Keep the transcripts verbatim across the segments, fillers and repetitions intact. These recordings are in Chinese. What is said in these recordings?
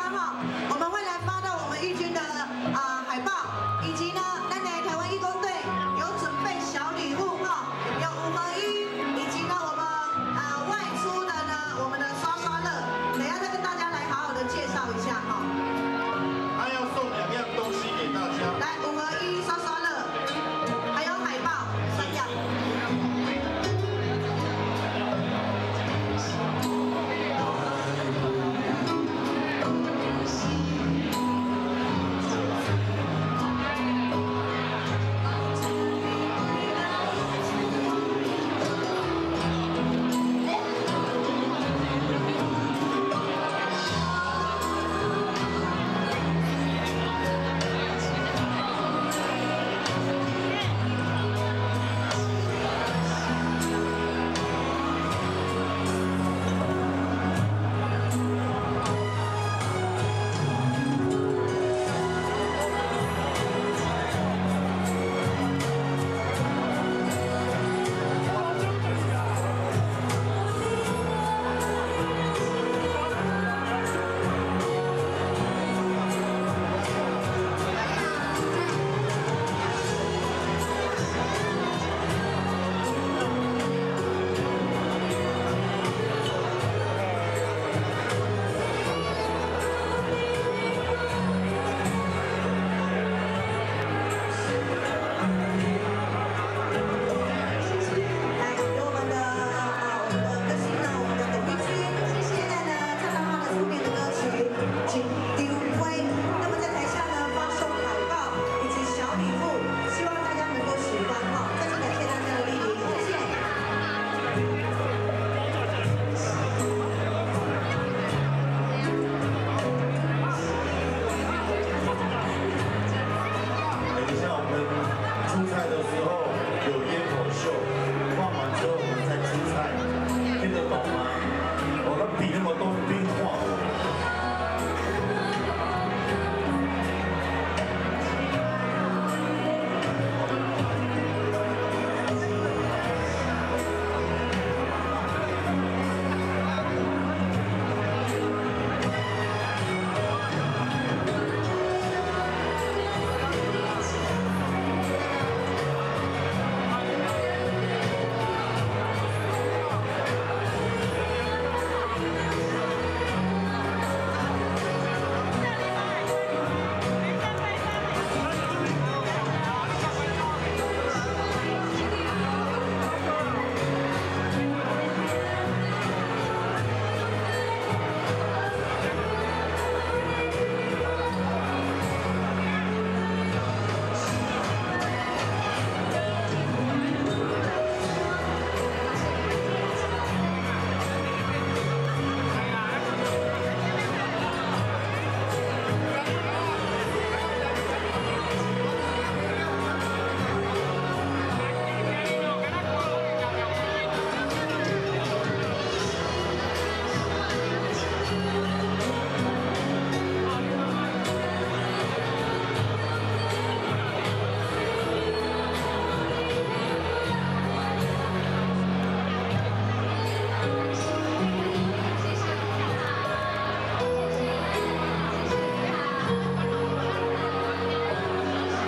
号，我们会来发到我们义军的啊、呃、海报，以及呢，咱的台湾义工队有准备小礼物哈，有五合一，以及呢我们啊、呃、外出的呢我们的刷刷乐，等一下再跟大家来好好的介绍一下哈。 他要送两样东西给大家， 来五合一刷刷乐，还有海报三样。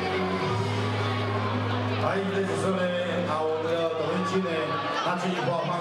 还有就是说呢，啊，我们要董运金呢，他自己画画。